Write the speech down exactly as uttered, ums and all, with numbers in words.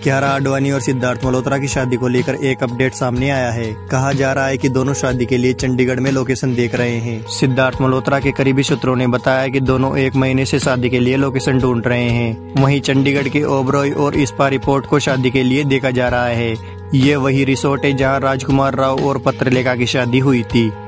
कियारा आडवाणी और सिद्धार्थ मल्होत्रा की शादी को लेकर एक अपडेट सामने आया है। कहा जा रहा है कि दोनों शादी के लिए चंडीगढ़ में लोकेशन देख रहे हैं। सिद्धार्थ मल्होत्रा के करीबी सूत्रों ने बताया कि दोनों एक महीने से शादी के लिए लोकेशन ढूंढ रहे हैं। वहीं चंडीगढ़ के ओबरॉय और इस्पा रिपोर्ट को शादी के लिए देखा जा रहा है। ये वही रिसोर्ट है जहाँ राजकुमार राव और पत्रलेखा की शादी हुई थी।